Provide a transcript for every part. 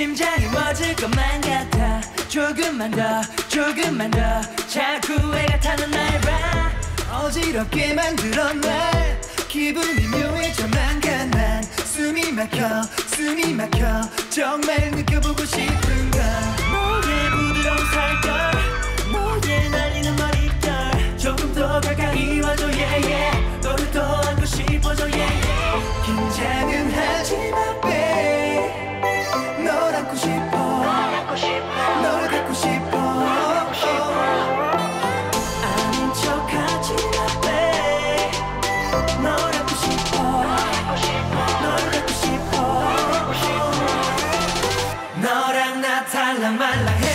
심장이 멎을 것만 같아. 조금만 더 자꾸 애가 타는 날 봐. 어지럽게 만들어 날 기분이 묘해져만 가. 난 숨이 막혀 정말 느껴보고 싶은가. 너의 부드러운 살결, 너의 날리는 머릿결, 조금 더 가까이 와줘 yeah, yeah. 너를 더 안고 싶어져 yeah, yeah. 긴장은 하지마 babe, 널 안고 싶어 널 갖고 싶어. 아닌 척하지 마 babe, 널 안고 싶어 널 갖고 싶어. 너랑 나 달랑말랑해.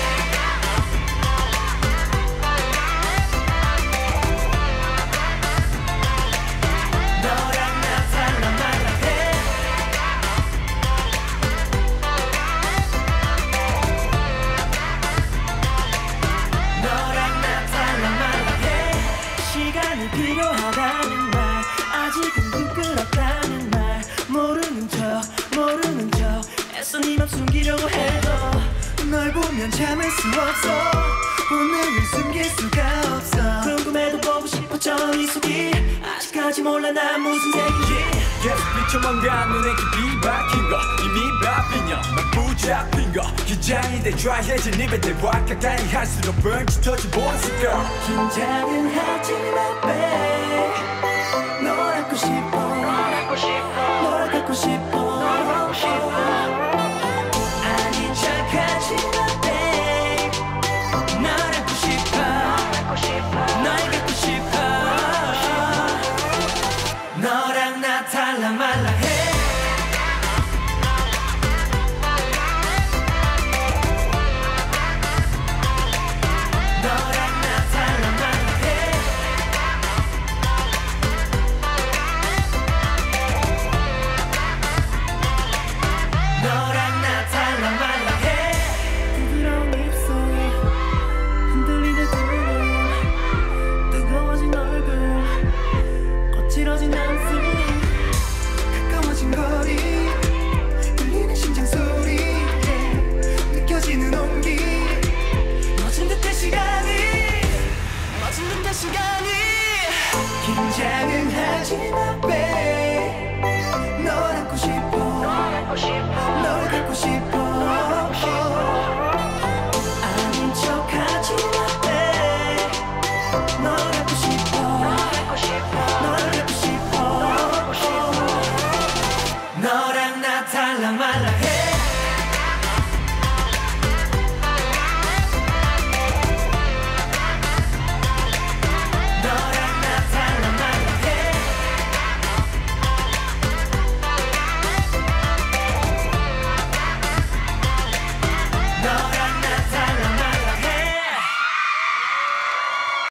필요하다는 말, 아직은 부끄럽다는 말, 모르는 척 애써 네 맘 숨기려고 해도 널 보면 참을 수 없어. 본능을 숨길 수가 없어. 궁금해도 보고 싶어져 네 속이. 아직까지 몰라 난 무슨 색인지. 계속 비춰만 가 눈에 깊이 박힌 거 이미 바삐냐 난 붙잡힌 거. 긴장이 돼 dry해진 입에 대화 가까이 할수록 burn 짙어진 voice girl. 긴장은 하지마 babe, 널 안고 싶어 널 갖고 싶어. 아닌 척하지마 babe, 널 안고 싶어 널 갖고 싶어. 너랑 나 달랑말랑해. 긴장은 하지마 babe,